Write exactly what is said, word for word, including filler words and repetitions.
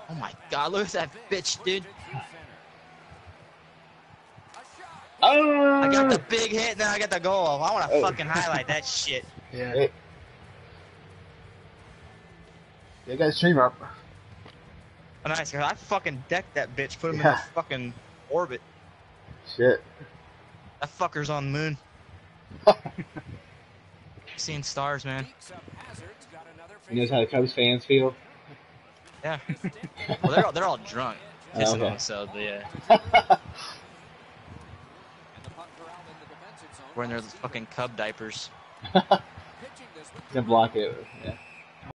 Oh my God, look at that bitch, dude. Oh! I got the big hit, and then I got the goal. I want to Oh. fucking highlight that shit. Yeah. Hey. They got a stream up. Oh, nice. I fucking decked that bitch, put him in Yeah. the fucking orbit. Shit. That fucker's on the moon. Seeing stars, man. He knows how the Cubs fans feel. Yeah. Well, they're all, they're all drunk, pissing Oh, okay. on themselves. Yeah. Wearing their fucking Cub diapers. Can block it. Yeah.